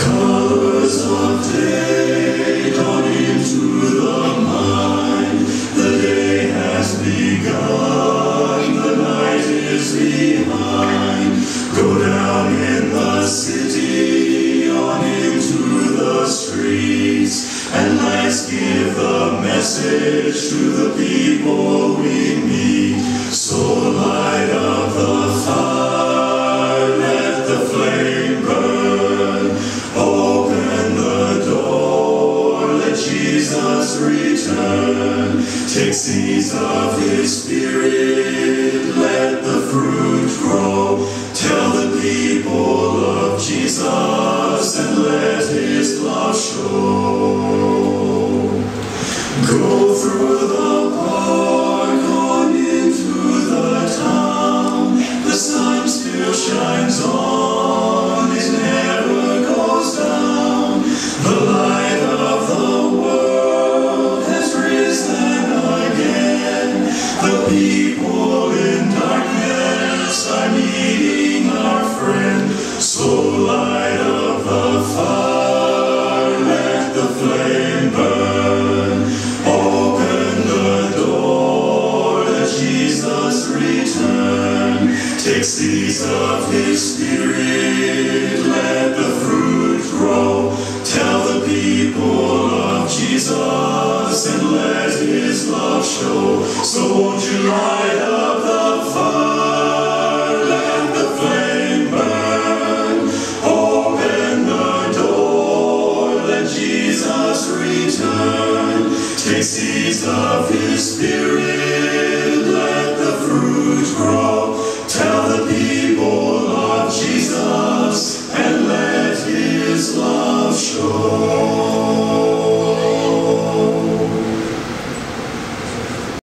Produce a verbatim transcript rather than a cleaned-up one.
Colors of day dawn into the mind. The day has begun, the night is behind. Go down in the city, on into the streets, and let's give the message to the people we meet. So light up the fire, let the flame burn. Open the door, let Jesus return. Take seeds of His Spirit, let the fruit grow. Tell the people of Jesus and let His love show. Go through the park, on into the town. The sun still shines on, it never goes down. The light of the world has risen again. The people in darkness are needing our friend. So light up the fire, let the flame burn. Open the door, let Jesus return. Take seeds of His Spirit, let the fruit grow. Tell the people of Jesus and let His love show. So won't you light